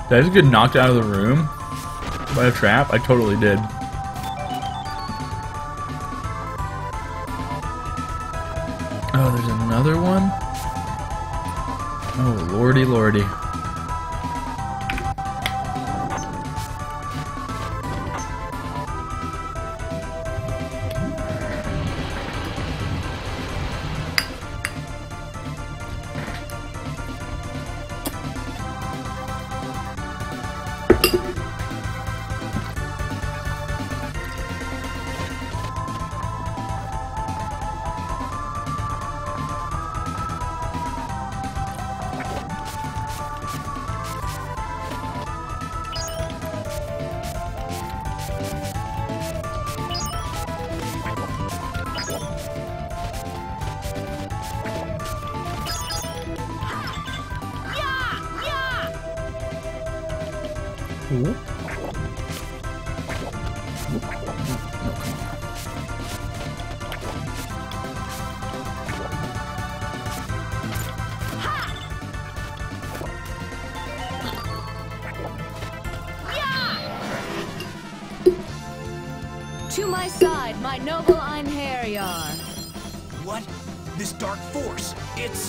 Did I just get knocked out of the room by a trap? I totally did. Oh, there's another one? Oh, lordy lordy. Ooh. To my side, my noble Einherjar. What? This dark force, it's...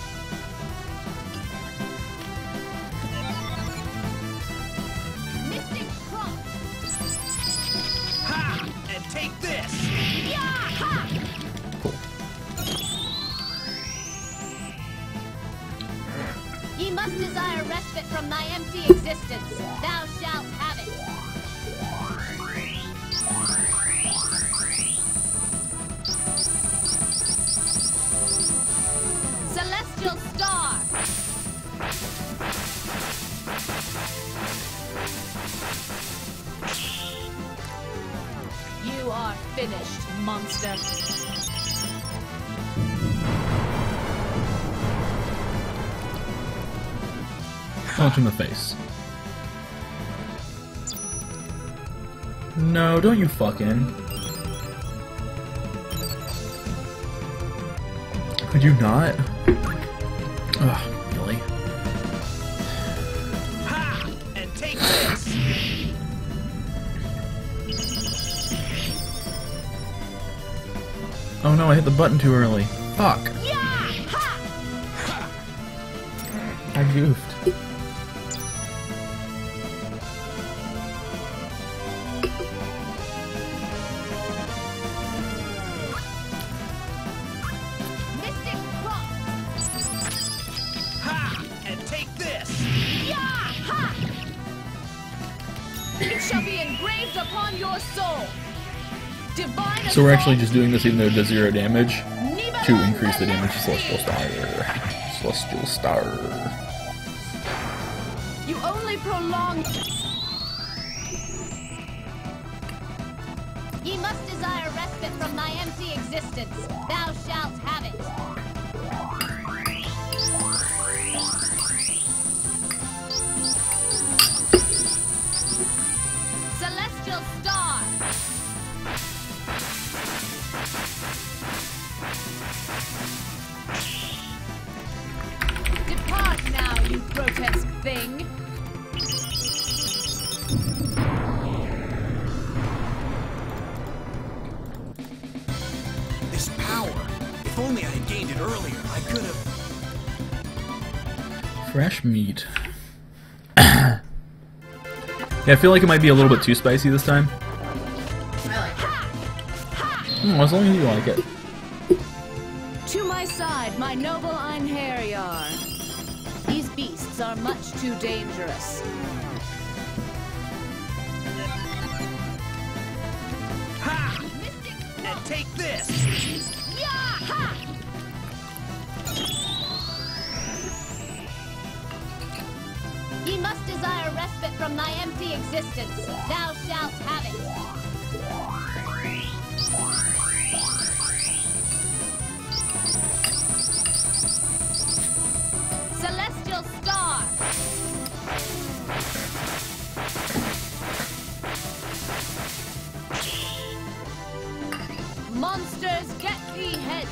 Mystic Cross. Ha! And take this! Ha! Ye must desire respite from thy empty existence. Thou shalt have it. Celestial Star! You are finished, monster. Punch in the face. No, don't you fucking. Could you not? Ugh, really? Ha! And take this! Oh no, I hit the button too early. Fuck. I goofed. Mystic Cross! Ha! And take this! Ha! It shall be engraved upon your soul. Divine So we're actually just doing this even though it does 0 damage Nibelung to increase the the damage to Celestial Star. Celestial Star. You only prolong. Ye must desire respite from thy empty existence. Thou shalt have it. Celestial Star! Depart now, you grotesque thing! This power! If only I had gained it earlier, I could have... Fresh meat. Yeah, I feel like it might be a little bit too spicy this time. As long as you like it. To my side, my noble Einherjar. These beasts are much too dangerous. Ha! Mystic And take this! Ha! Ye must desire respite from thy empty existence. Thou shalt have it. Celestial Star! Monsters, get thee hence!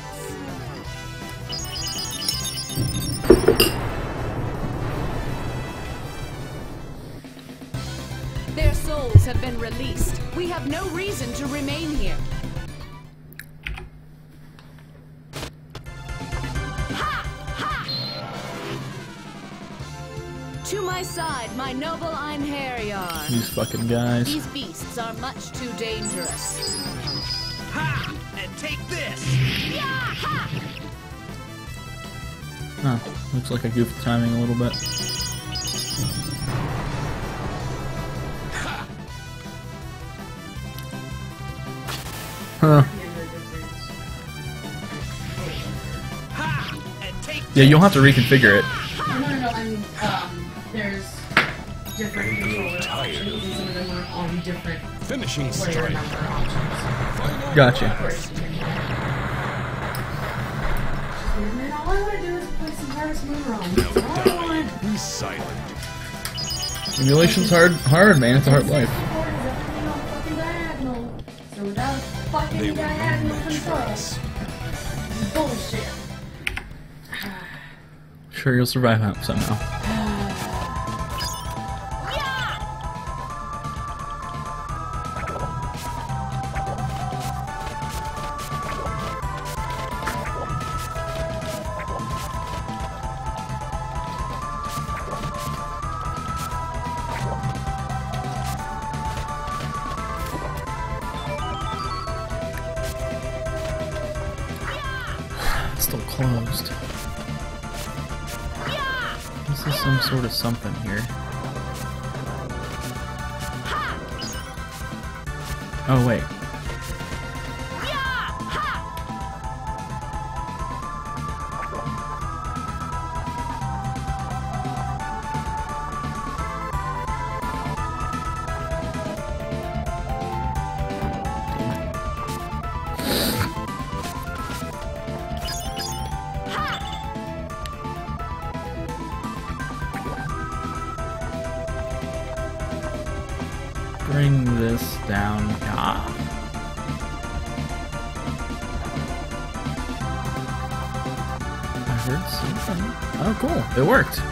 have been released. We have no reason to remain here. Ha! Ha! To my side, my noble Einherjar. These fucking guys. These beasts are much too dangerous. Ha! And take this! Yeah! Ha! Oh, looks like I goofed the timing a little bit. Huh. Ha! And take Yeah, you'll have to reconfigure it. No, I mean, there's different controller options, and some of them are on different finishing player strike. number options. Gotcha. Of course, you can and then all I want to do is play some Harvest Moon Run. That's all I want. Be silent. Emulation's hard, man. It's a hard life. Everything on fucking diagonal. So without fucking They will diagonal ruin the control, tracks. bullshit. Sure, you'll survive that somehow. It's still closed. This is some sort of something here. Oh, wait. Bring this down. Ah. I heard something. Oh, cool. It worked.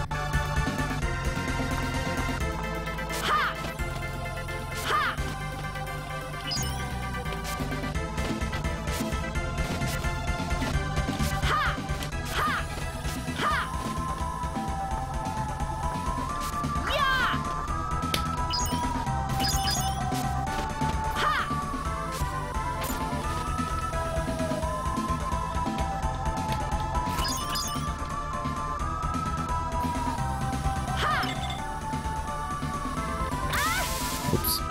Oops.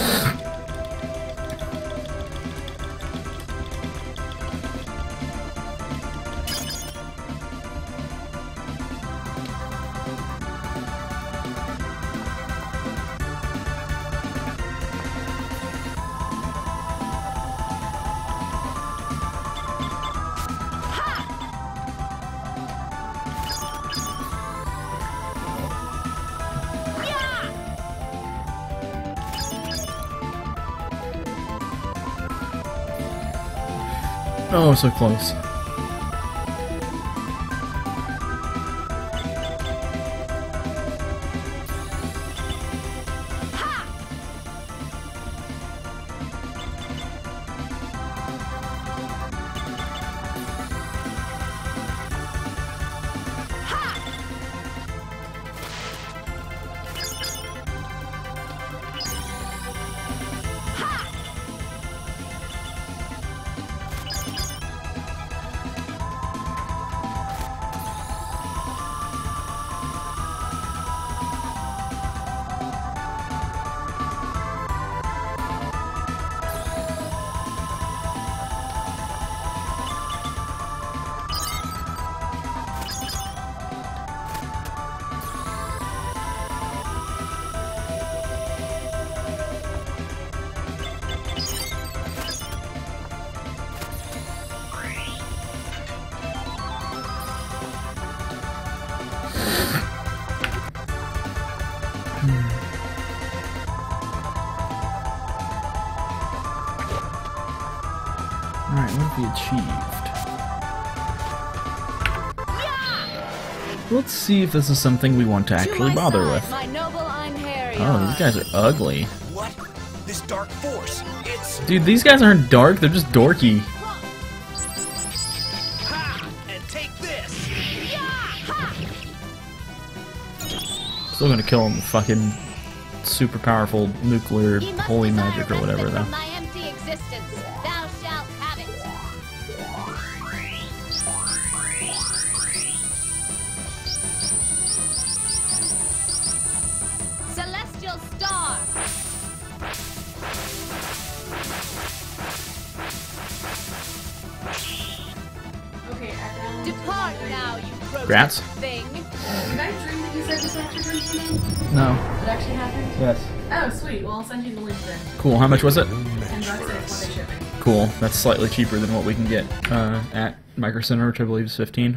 Oh, so close. Alright, what have we achieved? Let's see if this is something we want to actually bother with. My noble Einherjar. Oh, these guys are ugly. What? This dark force, it's... Dude, these guys aren't dark, they're just dorky. Ha! And take this! Still gonna kill him with fucking super powerful nuclear He must holy desire magic or whatever, respite though. from my empty existence. Thou shalt have it. Celestial star. Okay, I found. Depart now, you grotesque Grats? thing. Did I dream that you said this after drinking? No. It actually happened? Yes. Oh, sweet. Well, I'll send you the link then. Cool, how much was it? $10 and it's one-day shipping. Cool, that's slightly cheaper than what we can get at Micro Center, which I believe is 15.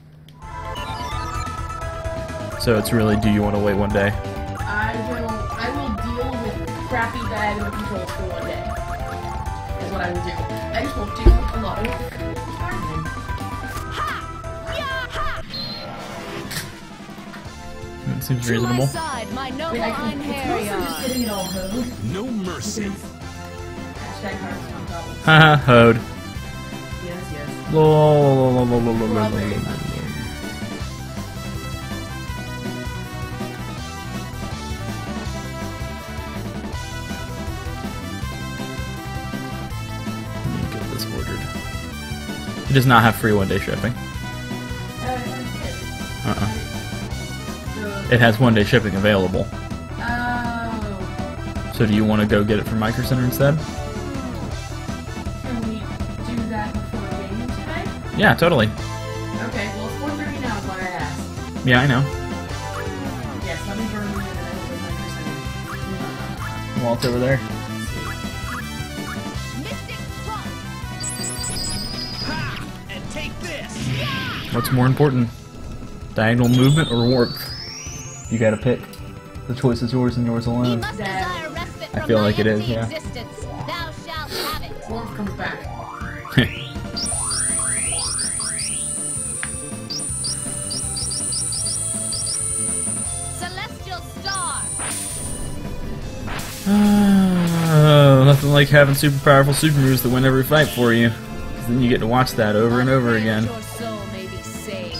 So it's really, do you want to wait one day? I will deal with crappy bad remote controls for one day. Is what I will do. I just won't do a lot of farming. That seems To my reasonable. side, my noble Wait, it's mostly just Einherjar. getting it all hoed. No mercy. Hashtag hearts on double. Haha, hoed. Yes, yes. Let me get this ordered. It does not have free one-day shipping. It has one-day shipping available. Oh. So do you want to go get it from Micro Center instead? Can we do that before game today? Yeah, totally. Okay, well, it's 4:30 now is why I asked. Yeah, I know. Yes, let me burn you and then I'll go my percentage. While it's over there. Mystic Cross. Ha! And take this! What's more important? Diagonal movement or warmth? You gotta pick. The choice is yours and yours He alone. must desire respite I from feel my like it is, empty yeah. existence. Thou shalt have it. Warmth comes back. Celestial star. Nothing like having super powerful super moves that win every fight for you. 'Cause then you get to watch that over and over again. Your soul may be saved.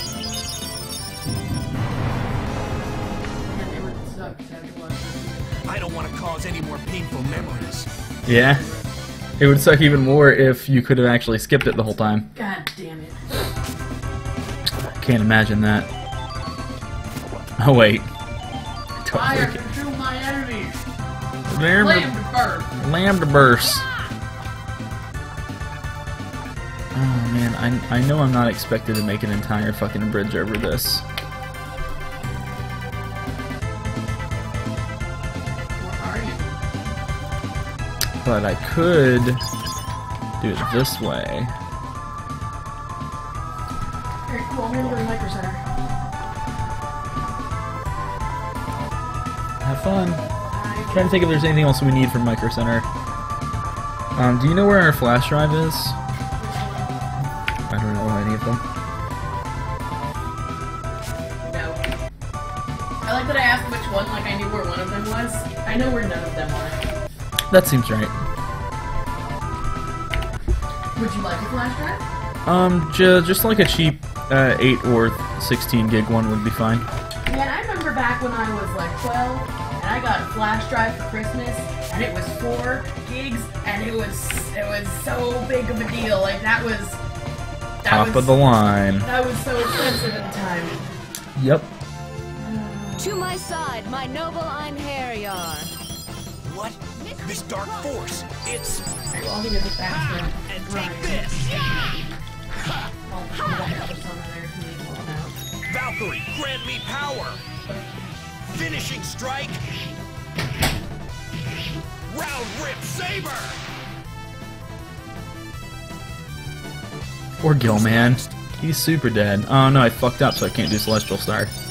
And it would suck to have to watch it. I don't want to cause any more painful memories. Yeah. It would suck even more if you could have actually skipped it the whole time. God damn it. Can't imagine that. Oh wait. Fire Totally. consume my enemies. Lamb Flame to, to burn. lamb to burst. Oh man, I know I'm not expected to make an entire fucking bridge over this. Where are you? But I could do it this way. Very cool. I'm gonna go to Micro Center. Have fun. Trying to think if there's anything else we need from Micro Center. Do you know where our flash drive is? I don't know any of them. No. I like that I asked which one, like I knew where one of them was. I know where none of them are. That seems right. Would you like a flash drive? Just like a cheap 8 or 16 gig one would be fine. Man, I remember back when I was like 12, and I got a flash drive for Christmas, and it was 4 gigs, and it was so big of a deal. Like that was Top of the line. That was so expensive at the time. Yep. To my side, my noble Einherjar. What? This dark force, it's... Alright, well, I'll give you this back Ha! for And Ryan. take this! I'll put that other song on there if you need to pull it out. Valkyrie, grant me power! Finishing strike! Round rip saber! Or Gilman. He's super dead. Oh no, I fucked up, so I can't do Celestial Star.